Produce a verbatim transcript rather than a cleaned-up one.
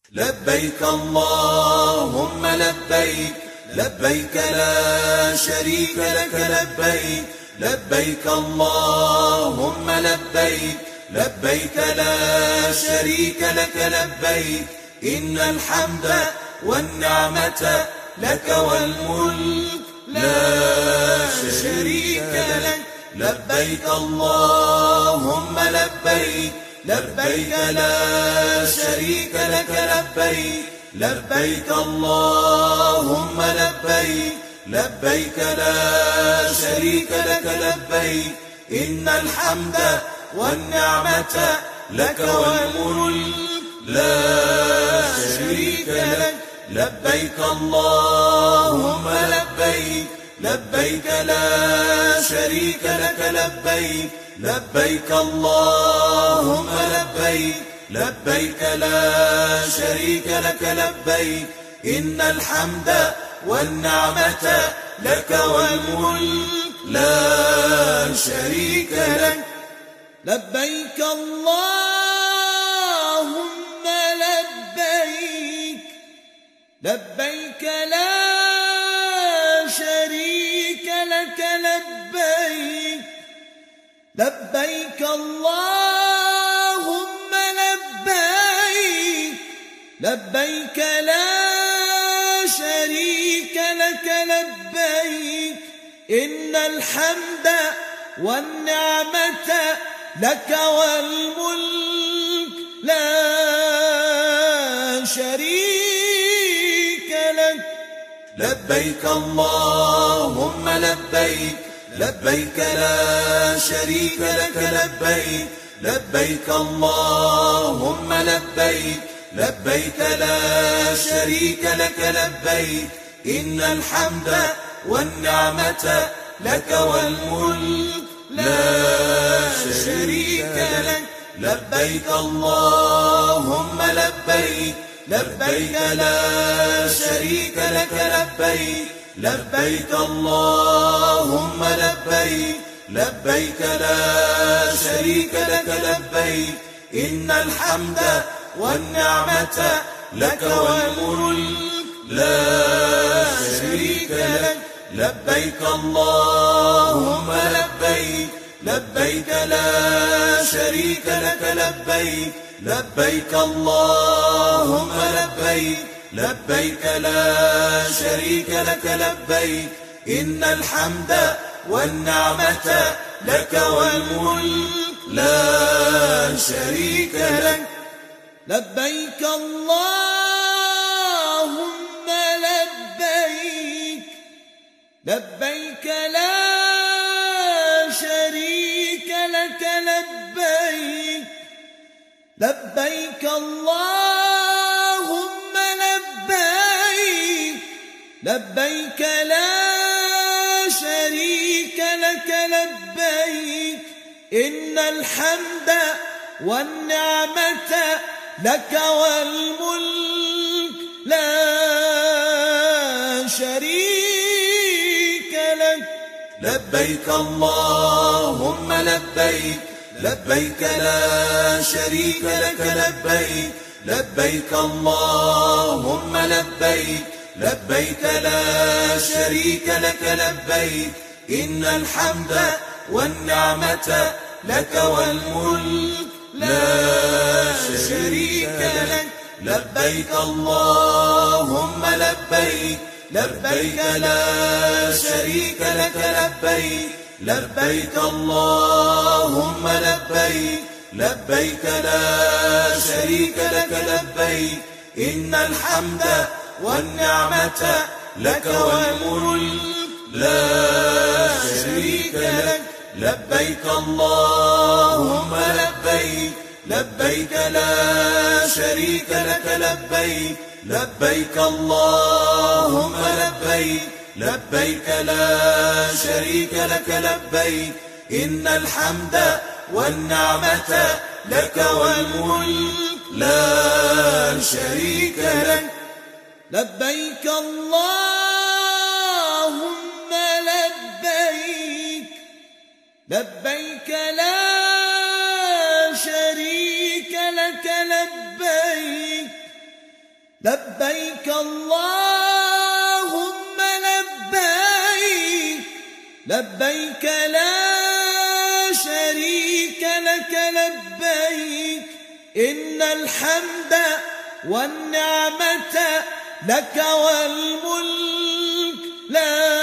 لبيك اللهم لبيك، لبيك لا شريك لك لبيك، لبيك اللهم لبيك، لبيك لا شريك لك لبيك، إن الحمد والنعمة لك والملك لا شريك لك. لبيك اللهم لبيك، لبيك لا شريك لك لبيك، لبيك اللهم لبيك، لبيك لا شريك لك لبيك، إن الحمد والنعمة لك والملك لا شريك لك. لبيك اللهم لبيك، لبيك لا شريك لك لبيك، لبيك اللهم لبيك، لبيك لا شريك لك لبيك، إن الحمد والنعمة لك والملك لا شريك لك. لبيك اللهم لبيك، لبيك لا شريك لك لبيك، لبيك اللهم لبيك، لبيك لا شريك لك لبيك، إن الحمد والنعمة لك والملك لا شريك لك. لبيك اللهم لبيك، لبيك لا شريك لك لبيك، لبيك اللهم لبيك، لبيك لا شريك لك لبيك، إن الحمد والنعمة لك والملك لا شريك لك. لبيك اللهم لبيك، لبيك لا شريك لك لبيك، لبيك اللهم لبيك، لبيك لا شريك لك لبيك، إن الحمد والنعمة لك والملك لا شريك لك. لبيك اللهم لبيك، لبيك لا شريك لك لبيك، لبيك اللهم لبيك، لبيك لا شريك لك لبيك، إن الحمد والنعمة لك والملك لا شريك لك. لبيك اللهم لبيك، لبيك لا شريك لك لبيك، لبيك اللهم لبيك، لبيك لا شريك لك لبيك، إن الحمد والنعمة لك والملك لا شريك لك. لبيك اللهم لبيك، لبيك لا شريك لك لبيك، لبيك اللهم لبيك، لبيك لا شريك لك لبيك، إن الحمد والنعمة لك والملك لا شريك لك. لبيك اللهم لبيك، لبيك لا شريك لك لبيك، لبيك اللهم لبيك، لبيك لا شريك لك لبيك، إن الحمد والنعمة لك والملك لا شريك لك. لبيك اللهم لبيك، لبيك لا شريك لك لبيك، لبيك اللهم لبيك، لبيك لا شريك لك لبيك، إن الحمد والنعمة لك والملك لا شريك لك. لبيك اللهم لبيك، لبيك لا شريك لك لبيك، اللهم لبيك لبيك لا شريك لك لبيك إن الحمد والنعمة لك والملك لا